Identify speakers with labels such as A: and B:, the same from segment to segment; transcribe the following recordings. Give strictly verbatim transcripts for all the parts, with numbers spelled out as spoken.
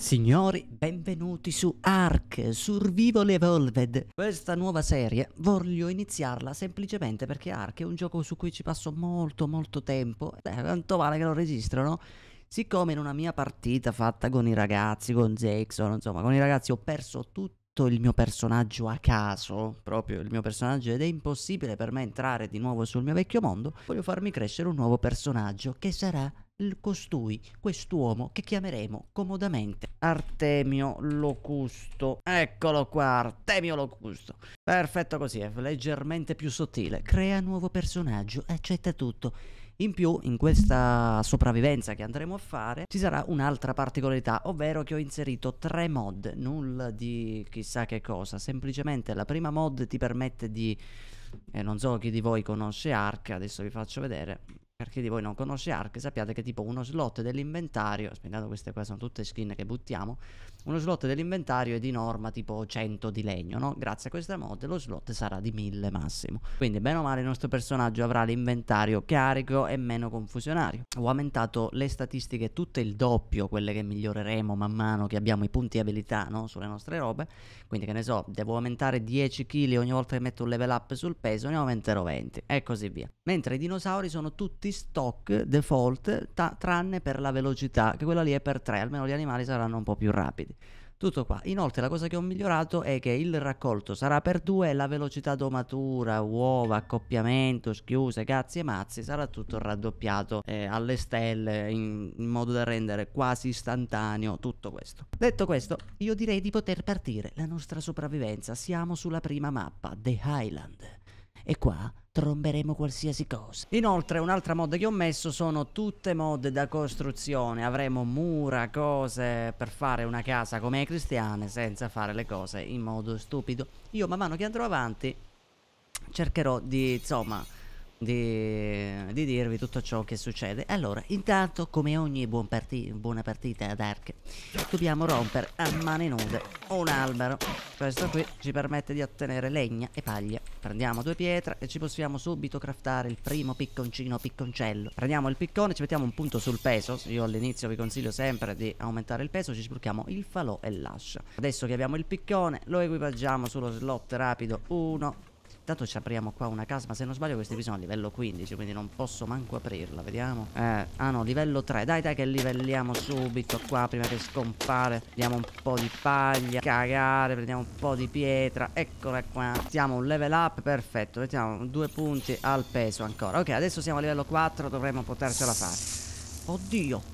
A: Signori, benvenuti su Ark Survival Evolved. Questa nuova serie voglio iniziarla semplicemente perché Ark è un gioco su cui ci passo molto molto tempo. Beh, quanto vale che lo registro, no? Siccome in una mia partita fatta con i ragazzi, con Zexon, insomma, con i ragazzi ho perso tutto il mio personaggio a caso, proprio il mio personaggio, ed è impossibile per me entrare di nuovo sul mio vecchio mondo, voglio farmi crescere un nuovo personaggio che sarà il costui, quest'uomo che chiameremo comodamente Artemio Locusto. Eccolo qua, Artemio Locusto. Perfetto, così è leggermente più sottile. Crea nuovo personaggio, accetta tutto. In più, in questa sopravvivenza che andremo a fare, ci sarà un'altra particolarità, ovvero che ho inserito tre mod, nulla di chissà che cosa, semplicemente la prima mod ti permette di, eh, non so chi di voi conosce Ark, adesso vi faccio vedere. Per chi di voi non conosce Ark, sappiate che tipo uno slot dell'inventario, aspettate, queste qua sono tutte skin che buttiamo, uno slot dell'inventario è di norma tipo cento di legno, no? Grazie a questa mod lo slot sarà di mille massimo. Quindi bene o male il nostro personaggio avrà l'inventario carico e meno confusionario. Ho aumentato le statistiche tutte il doppio, quelle che miglioreremo man mano che abbiamo i punti abilità, no? Sulle nostre robe. Quindi che ne so, devo aumentare dieci chili ogni volta che metto un level up sul peso, ne aumenterò venti e così via. Mentre i dinosauri sono tutti stock default, tranne per la velocità, che quella lì è per tre, almeno gli animali saranno un po' più rapidi. Tutto qua. Inoltre la cosa che ho migliorato è che il raccolto sarà per due e la velocità domatura, uova, accoppiamento, schiuse, cazzi e mazzi sarà tutto raddoppiato eh, alle stelle in, in modo da rendere quasi istantaneo tutto questo. Detto questo, io direi di poter partire la nostra sopravvivenza. Siamo sulla prima mappa, The Highland. E qua tromberemo qualsiasi cosa. Inoltre un'altra mod che ho messo sono tutte mod da costruzione. Avremo mura, cose per fare una casa come i cristiani senza fare le cose in modo stupido. Io man mano che andrò avanti cercherò di, insomma, di, di dirvi tutto ciò che succede. Allora, intanto come ogni buon parti buona partita ad Ark dobbiamo rompere a mani nude un albero. Questo qui ci permette di ottenere legna e paglia. Prendiamo due pietre e ci possiamo subito craftare il primo picconcino picconcello. Prendiamo il piccone, ci mettiamo un punto sul peso. Io all'inizio vi consiglio sempre di aumentare il peso. Ci sblocchiamo il falò e l'ascia. Adesso che abbiamo il piccone lo equipaggiamo sullo slot rapido uno. Intanto ci apriamo qua una casa, ma se non sbaglio questi qui sono a livello quindici, quindi non posso manco aprirla, vediamo. Eh, ah no, livello tre, dai dai che livelliamo subito qua prima che scompare. Diamo un po' di paglia, cagare, prendiamo un po' di pietra, eccola qua. Mettiamo un level up, perfetto, mettiamo due punti al peso ancora. Ok, adesso siamo a livello quattro, dovremmo potercela fare. Oddio.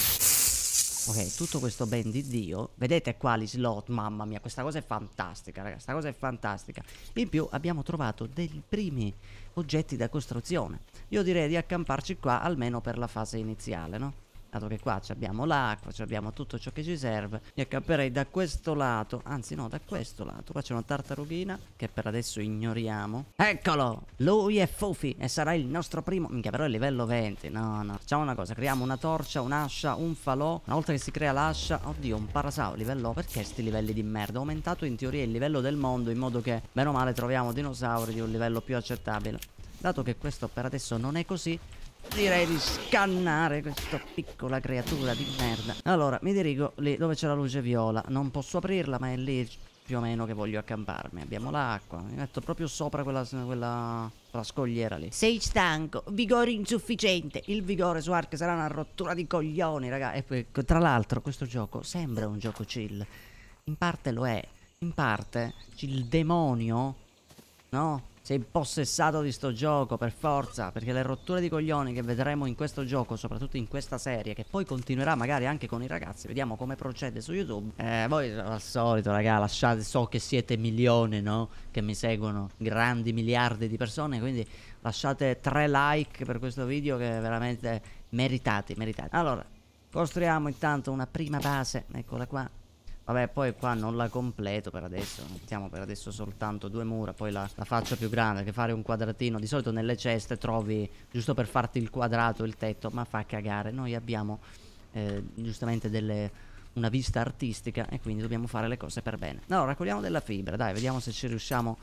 A: Ok, tutto questo ben di Dio. Vedete qua gli slot, mamma mia, questa cosa è fantastica, ragazzi, questa cosa è fantastica. In più abbiamo trovato dei primi oggetti da costruzione. Io direi di accamparci qua almeno per la fase iniziale, no? Dato che qua abbiamo l'acqua, abbiamo tutto ciò che ci serve. Mi accamperei da questo lato, anzi no, da questo lato. Qua c'è una tartarughina che per adesso ignoriamo. Eccolo! Lui è Fufi e sarà il nostro primo... Minchia, però è livello venti. No, no. Facciamo una cosa, creiamo una torcia, un'ascia, un falò. Una volta che si crea l'ascia... Oddio, un parasauro, livello... Perché sti livelli di merda? Ho aumentato in teoria il livello del mondo in modo che, bene o male, troviamo dinosauri di un livello più accettabile. Dato che questo per adesso non è così, direi di scannare questa piccola creatura di merda. Allora, mi dirigo lì dove c'è la luce viola. Non posso aprirla, ma è lì più o meno che voglio accamparmi. Abbiamo l'acqua. Mi metto proprio sopra quella, quella, quella scogliera lì. Sei stanco, vigore insufficiente. Il vigore su Ark sarà una rottura di coglioni, raga. E poi, tra l'altro, questo gioco sembra un gioco chill. In parte lo è. In parte il demonio, no? Sei impossessato di sto gioco per forza, perché le rotture di coglioni che vedremo in questo gioco, soprattutto in questa serie, che poi continuerà magari anche con i ragazzi, vediamo come procede su YouTube. Eh, voi al solito, raga, lasciate, so che siete milioni, no? Che mi seguono, grandi miliardi di persone, quindi lasciate tre like per questo video che veramente meritati, meritati. Allora, costruiamo intanto una prima base, eccola qua. Vabbè, poi qua non la completo per adesso. Mettiamo per adesso soltanto due mura. Poi la, la faccio più grande, che fare un quadratino. Di solito nelle ceste trovi, giusto per farti il quadrato, il tetto. Ma fa cagare. Noi abbiamo eh, giustamente delle, una vista artistica, e quindi dobbiamo fare le cose per bene. Allora, raccogliamo della fibra. Dai, vediamo se ci riusciamo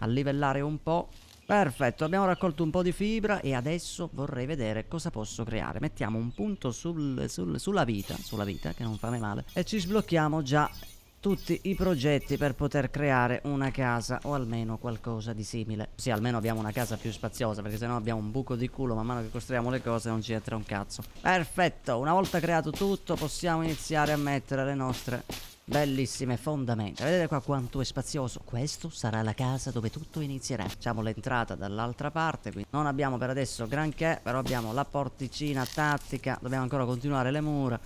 A: a livellare un po'. Perfetto, abbiamo raccolto un po' di fibra e adesso vorrei vedere cosa posso creare. Mettiamo un punto sul, sul, sulla vita, sulla vita che non fa mai male, e ci sblocchiamo già tutti i progetti per poter creare una casa o almeno qualcosa di simile. Sì, almeno abbiamo una casa più spaziosa, perché sennò abbiamo un buco di culo man mano che costruiamo le cose, non ci entra un cazzo. Perfetto, una volta creato tutto possiamo iniziare a mettere le nostre bellissime fondamenta. Vedete qua quanto è spazioso? Questo sarà la casa dove tutto inizierà. Facciamo l'entrata dall'altra parte, quindi non abbiamo per adesso granché, però abbiamo la porticina tattica. Dobbiamo ancora continuare le mura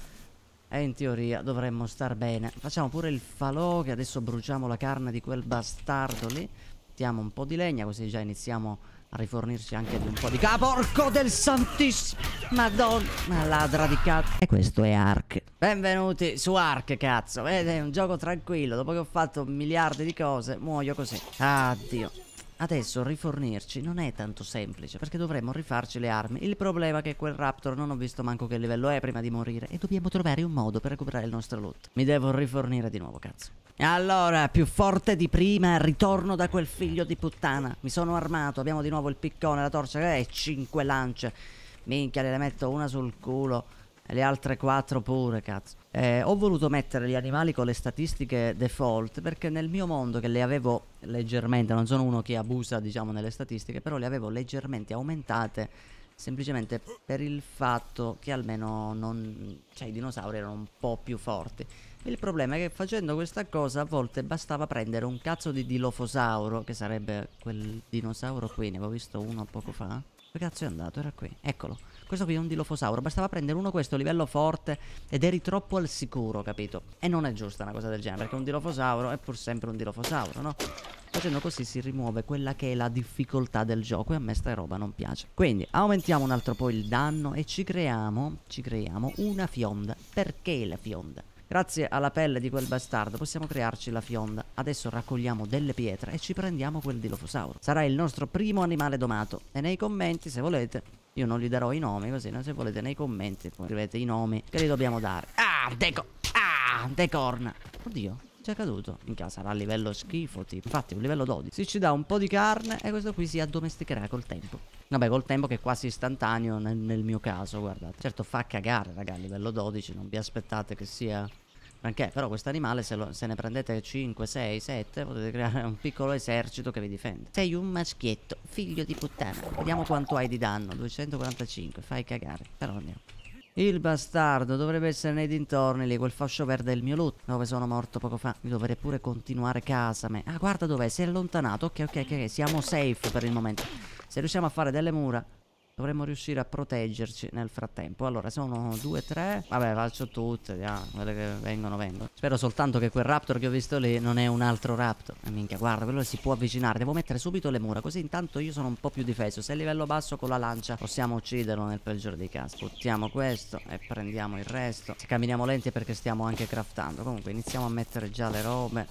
A: e in teoria dovremmo star bene. Facciamo pure il falò, che adesso bruciamo la carne di quel bastardo lì. Mettiamo un po' di legna così già iniziamo a rifornirci anche di un po' di... Ah, porco del santissimo! Madonna, ladra di cazzo. E questo è Ark. Benvenuti su Ark, cazzo. Vedete, è un gioco tranquillo. Dopo che ho fatto miliardi di cose, muoio così. Addio. Adesso rifornirci non è tanto semplice, perché dovremmo rifarci le armi. Il problema è che quel raptor non ho visto manco che livello è prima di morire, e dobbiamo trovare un modo per recuperare il nostro loot. Mi devo rifornire di nuovo, cazzo. Allora, più forte di prima, ritorno da quel figlio di puttana. Mi sono armato, abbiamo di nuovo il piccone, la torcia e cinque lance. Minchia, le metto una sul culo e le altre quattro pure, cazzo. Eh, ho voluto mettere gli animali con le statistiche default, perché nel mio mondo, che le avevo leggermente, non sono uno che abusa, diciamo, nelle statistiche, però le avevo leggermente aumentate, semplicemente per il fatto che almeno non... cioè i dinosauri erano un po' più forti. Il problema è che facendo questa cosa a volte bastava prendere un cazzo di dilofosauro, che sarebbe quel dinosauro qui, ne avevo visto uno poco fa. Dove cazzo è andato? Era qui, eccolo. Questo qui è un dilofosauro, bastava prendere uno questo livello forte ed eri troppo al sicuro, capito? E non è giusta una cosa del genere, perché un dilofosauro è pur sempre un dilofosauro, no? Facendo così si rimuove quella che è la difficoltà del gioco, e a me sta roba non piace. Quindi aumentiamo un altro po' il danno e ci creiamo, ci creiamo una fionda. Perché la fionda? Grazie alla pelle di quel bastardo possiamo crearci la fionda. Adesso raccogliamo delle pietre e ci prendiamo quel dilofosauro. Sarà il nostro primo animale domato. E nei commenti, se volete, io non gli darò i nomi, così, no? Se volete nei commenti scrivete i nomi che gli dobbiamo dare. Ah, deco... Ah, decorna. Oddio, c'è caduto. In casa sarà a livello schifo, tipo. Infatti un livello dodici. Si ci dà un po' di carne e questo qui si addomesticherà col tempo. Vabbè, col tempo che è quasi istantaneo nel, nel mio caso, guardate. Certo fa cagare, raga, a livello dodici, non vi aspettate che sia... Anche, però questo animale, se, lo, se ne prendete cinque, sei, sette, potete creare un piccolo esercito che vi difende. Sei un maschietto, figlio di puttana. Vediamo quanto hai di danno. duecentoquarantacinque, fai cagare. Però andiamo. Il bastardo dovrebbe essere nei dintorni lì, quel fascio verde è il mio loot, dove sono morto poco fa. Io dovrei pure continuare casa me. Ah, guarda dov'è, si è allontanato. Ok, ok, ok, siamo safe per il momento. Se riusciamo a fare delle mura, dovremmo riuscire a proteggerci nel frattempo. Allora, sono due, tre. Vabbè, faccio tutte, ah, quelle che vengono, vengono. Spero soltanto che quel raptor che ho visto lì non è un altro raptor. E eh, minchia, guarda, quello si può avvicinare. Devo mettere subito le mura, così intanto io sono un po' più difeso. Se è livello basso con la lancia possiamo ucciderlo nel peggiore dei casi. Buttiamo questo e prendiamo il resto. Se camminiamo lenti è perché stiamo anche craftando. Comunque iniziamo a mettere già le robe.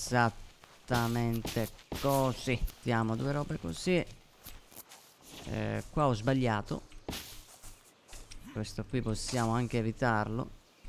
A: Esattamente così. Mettiamo due robe così. Eh, qua ho sbagliato. Questo qui possiamo anche evitarlo.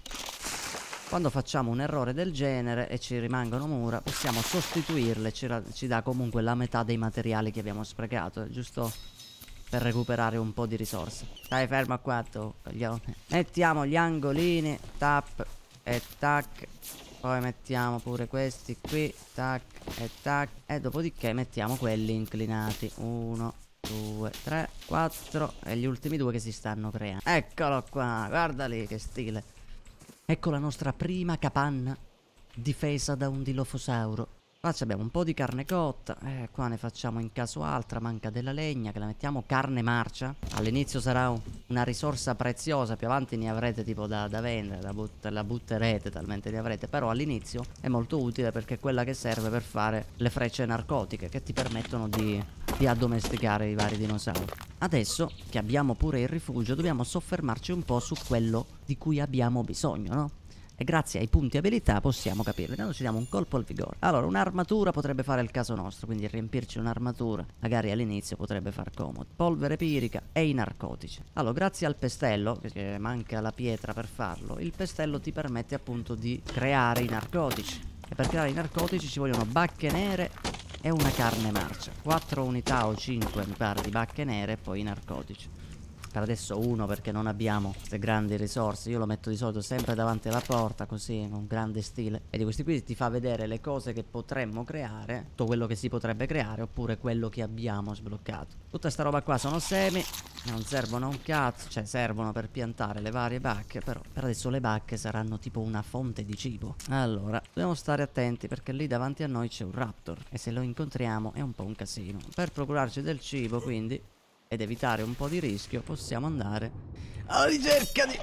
A: Quando facciamo un errore del genere e ci rimangono mura, possiamo sostituirle. Ci, ci dà comunque la metà dei materiali che abbiamo sprecato, giusto per recuperare un po' di risorse. Stai fermo qua tu, coglione. Mettiamo gli angolini, tap e tac. Poi mettiamo pure questi qui, tac e tac. E dopodiché mettiamo quelli inclinati. Uno, due, tre, quattro. E gli ultimi due che si stanno creando. Eccolo qua, guarda lì che stile. Ecco la nostra prima capanna difesa da un dilofosauro. Qua abbiamo un po' di carne cotta. Eh, qua ne facciamo in caso altra. Manca della legna che la mettiamo. Carne marcia. All'inizio sarà un, una risorsa preziosa. Più avanti ne avrete tipo da, da vendere. La, but la butterete talmente ne avrete. Però all'inizio è molto utile perché è quella che serve per fare le frecce narcotiche, che ti permettono di, di addomesticare i vari dinosauri. Adesso che abbiamo pure il rifugio dobbiamo soffermarci un po' su quello di cui abbiamo bisogno, no? E grazie ai punti abilità possiamo capirlo. Intanto ci diamo un colpo al vigore. Allora, un'armatura potrebbe fare il caso nostro, quindi riempirci un'armatura magari all'inizio potrebbe far comodo. Polvere pirica e i narcotici. Allora, grazie al pestello, perché manca la pietra per farlo, il pestello ti permette appunto di creare i narcotici. E per creare i narcotici ci vogliono bacche nere e una carne marcia. quattro unità o cinque mi pare di bacche nere e poi i narcotici. Per adesso uno perché non abbiamo queste grandi risorse. Io lo metto di solito sempre davanti alla porta, così con grande stile. E di questi qui ti fa vedere le cose che potremmo creare, tutto quello che si potrebbe creare, oppure quello che abbiamo sbloccato. Tutta sta roba qua sono semi, non servono a un cazzo, cioè servono per piantare le varie bacche, però per adesso le bacche saranno tipo una fonte di cibo. Allora, dobbiamo stare attenti perché lì davanti a noi c'è un raptor e se lo incontriamo è un po' un casino. Per procurarci del cibo, quindi, ed evitare un po' di rischio, possiamo andare alla ricerca di...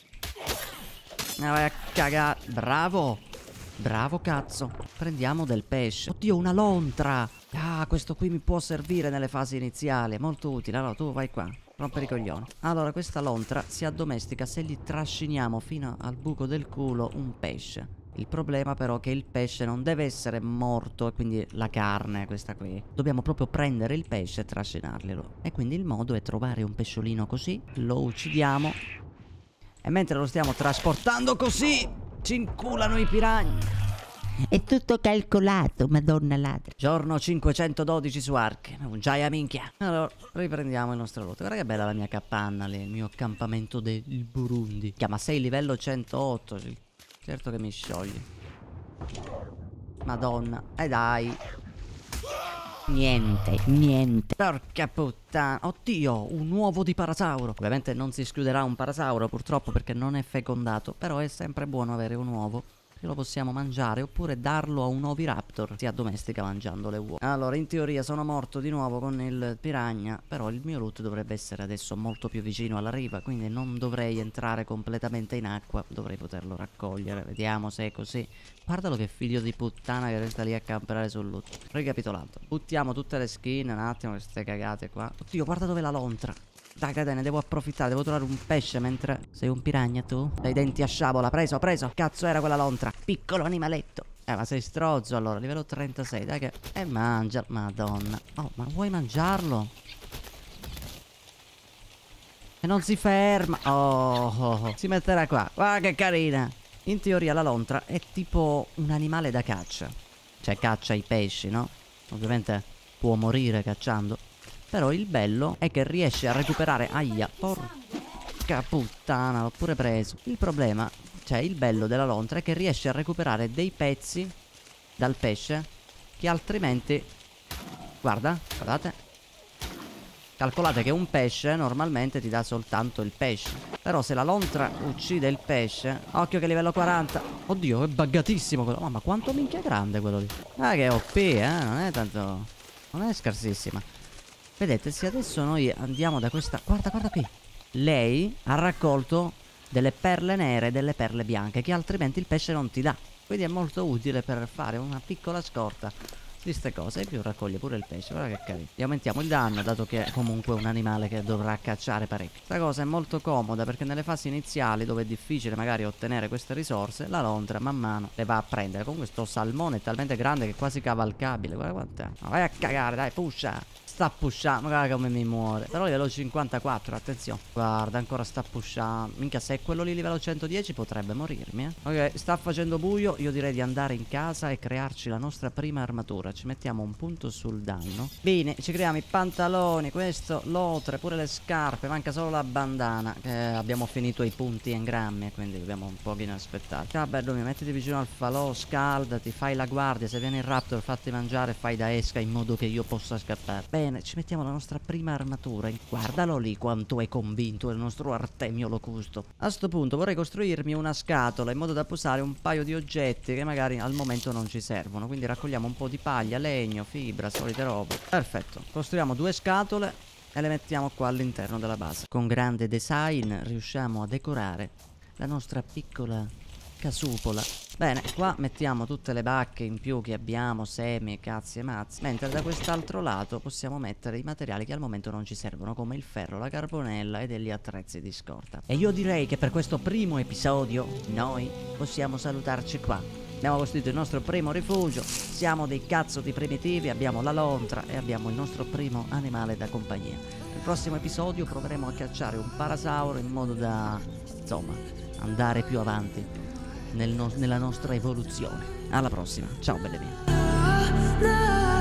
A: Ah, vai a cagare. Bravo. Bravo cazzo. Prendiamo del pesce. Oddio, una lontra. Ah, questo qui mi può servire nelle fasi iniziali. È molto utile. Allora, tu vai qua. Rompere i coglioni. Allora, questa lontra si addomestica se gli trasciniamo fino al buco del culo un pesce. Il problema però è che il pesce non deve essere morto, e quindi la carne, questa qui. Dobbiamo proprio prendere il pesce e trascinarglielo. E quindi il modo è trovare un pesciolino così, lo uccidiamo e mentre lo stiamo trasportando così, ci inculano i piragni.
B: È tutto calcolato, madonna ladra.
A: Giorno cinquecentododici su Ark. Un giaia minchia. Allora, riprendiamo il nostro loot. Guarda che bella la mia capanna lì, il mio accampamento del Burundi. Chiama sei livello centootto. Certo che mi sciogli. Madonna. E eh dai.
B: Niente, niente.
A: Porca puttana. Oddio, un uovo di parasauro. Ovviamente non si escluderà un parasauro purtroppo perché non è fecondato. Però è sempre buono avere un uovo. Lo possiamo mangiare oppure darlo a un oviraptor. Si addomestica mangiando le uova. Allora, in teoria sono morto di nuovo con il piranha, però il mio loot dovrebbe essere adesso molto più vicino alla riva, quindi non dovrei entrare completamente in acqua, dovrei poterlo raccogliere. Vediamo se è così. Guardalo che figlio di puttana che resta lì a camperare sul loot. Ricapitolando, buttiamo tutte le skin un attimo, queste cagate qua. Oddio, guarda dove è la lontra. Dai, Catene, devo approfittare, devo trovare un pesce mentre... Sei un piranha tu? Dai denti a sciabola, preso, preso. Cazzo era quella lontra? Piccolo animaletto. Eh, ma sei strozzo allora, livello trentasei, dai che... E mangia, madonna. Oh, ma vuoi mangiarlo? E non si ferma. Oh, oh, oh. Si metterà qua. Guarda che carina. In teoria la lontra è tipo un animale da caccia. Cioè caccia i pesci, no? Ovviamente può morire cacciando. Però il bello è che riesce a recuperare... Aia, porca puttana, l'ho pure preso. Il problema, cioè il bello della lontra è che riesce a recuperare dei pezzi dal pesce che altrimenti... Guarda, guardate. Calcolate che un pesce normalmente ti dà soltanto il pesce. Però se la lontra uccide il pesce... Occhio che livello quaranta. Oddio, è buggatissimo quello. Oh, ma quanto minchia è grande quello lì. Ah, che O P, eh, non è tanto... Non è scarsissima. Vedete, se adesso noi andiamo da questa... Guarda, guarda qui. Lei ha raccolto delle perle nere e delle perle bianche che altrimenti il pesce non ti dà. Quindi è molto utile per fare una piccola scorta di queste cose. E più raccoglie pure il pesce. Guarda che carino. Gli aumentiamo il danno, dato che è comunque un animale che dovrà cacciare parecchio. Questa cosa è molto comoda perché nelle fasi iniziali, dove è difficile magari ottenere queste risorse, la lontra man mano le va a prendere. Con questo salmone è talmente grande che è quasi cavalcabile. Guarda quant'è. Ma vai a cagare, dai, pusha. Sta pushando, guarda come mi muore. Però livello cinquantaquattro, attenzione. Guarda, ancora sta pushando. Minchia, se è quello lì livello centodieci potrebbe morirmi, eh. Ok, sta facendo buio. Io direi di andare in casa e crearci la nostra prima armatura. Ci mettiamo un punto sul danno. Bene, ci creiamo i pantaloni, questo, l'otre, pure le scarpe. Manca solo la bandana, che abbiamo finito i punti engrammi, quindi dobbiamo un pochino aspettare. Ciao bello mio, mettiti vicino al falò, scaldati, fai la guardia. Se viene il raptor fatti mangiare e fai da esca in modo che io possa scappare. Bene. Bene, ci mettiamo la nostra prima armatura. Guardalo lì quanto è convinto il nostro Artemio Locusto. A sto punto vorrei costruirmi una scatola in modo da posare un paio di oggetti che magari al momento non ci servono. Quindi raccogliamo un po' di paglia, legno, fibra, solite robe. Perfetto, costruiamo due scatole e le mettiamo qua all'interno della base. Con grande design riusciamo a decorare la nostra piccola casupola. Bene, qua mettiamo tutte le bacche in più che abbiamo, semi, cazzi e mazzi. Mentre da quest'altro lato possiamo mettere i materiali che al momento non ci servono, come il ferro, la carbonella e degli attrezzi di scorta. E io direi che per questo primo episodio noi possiamo salutarci qua. Abbiamo costruito il nostro primo rifugio, siamo dei cazzo di primitivi, abbiamo la lontra e abbiamo il nostro primo animale da compagnia. Nel prossimo episodio proveremo a cacciare un parasauro in modo da, insomma, andare più avanti nel no- nella nostra evoluzione. Alla prossima, ciao belle mie.